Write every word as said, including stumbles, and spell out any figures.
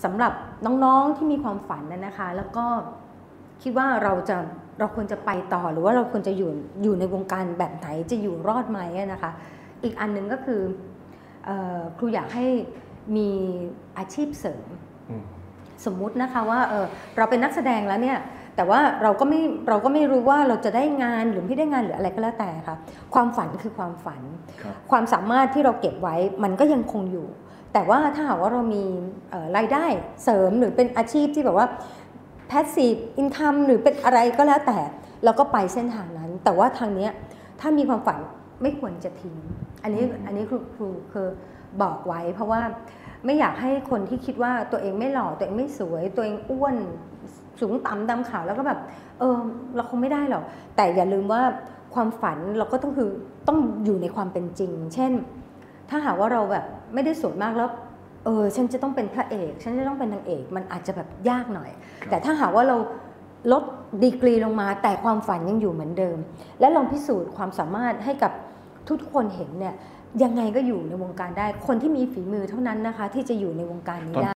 สำหรับน้องๆที่มีความฝันนะคะแล้วก็คิดว่าเราจะเราควรจะไปต่อหรือว่าเราควรจะอยู่อยู่ในวงการแบบไหนจะอยู่รอดไหมนะคะอีกอันหนึ่งก็คือครูอยากให้มีอาชีพเสริมสมมุตินะคะว่าเออเราเป็นนักแสดงแล้วเนี่ยแต่ว่าเราก็ไม่เราก็ไม่รู้ว่าเราจะได้งานหรือไม่ได้งานหรืออะไรก็แล้วแต่ค่ะความฝันคือความฝันความสามารถที่เราเก็บไว้มันก็ยังคงอยู่แต่ว่าถ้าหากว่าเรามีรายได้เสริมหรือเป็นอาชีพที่แบบว่า passive income หรือเป็นอะไรก็แล้วแต่เราก็ไปเส้นทางนั้นแต่ว่าทางนี้ถ้ามีความฝันไม่ควรจะทิ้งอันนี้อันนี้ครูครูคือบอกไว้เพราะว่าไม่อยากให้คนที่คิดว่าตัวเองไม่หล่อตัวเองไม่สวยตัวเองอ้วนสูงต่ำดำขาวแล้วก็แบบเออเราคงไม่ได้หรอกแต่อย่าลืมว่าความฝันเราก็ต้องคือต้องอยู่ในความเป็นจริงเช่นถ้าหากว่าเราแบบไม่ได้สวยมากแล้วเออฉันจะต้องเป็นพระเอกฉันจะต้องเป็นนางเอกมันอาจจะแบบยากหน่อยแต่ถ้าหากว่าเราลดดีกรีลงมาแต่ความฝันยังอยู่เหมือนเดิมและลองพิสูจน์ความสามารถให้กับทุกคนเห็นเนี่ยยังไงก็อยู่ในวงการได้คนที่มีฝีมือเท่านั้นนะคะที่จะอยู่ในวงการนี้ได้